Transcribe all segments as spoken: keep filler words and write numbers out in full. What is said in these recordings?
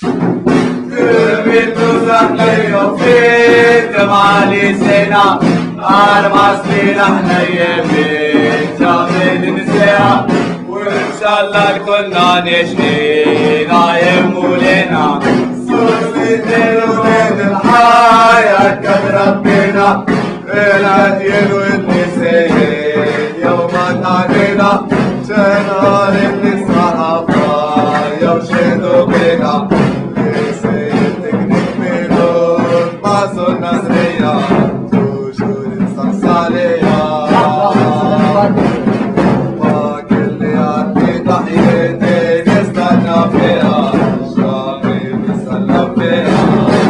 تزحلي وفيت معالي سنة أربع سنين احنا يمين جامل نسيها وإن شاء الله كنا نشفي نايم ولينا سوسيتين وبين الحياة كد ربنا العديل والنسيين يوم علينا شنار ابن الصحابة يرشدوا بنا نصرية توجور إنسان صالحة ما كل يعطي تحياتي نستنى فيها شامي نسلم فيها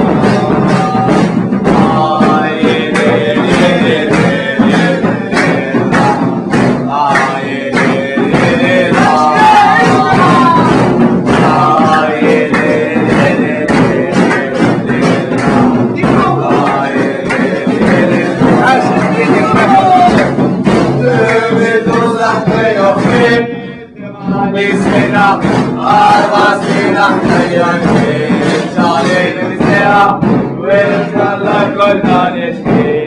سنة أربع سنة حياتي شعلين نسيها وإن شاء الله كلنا نشكي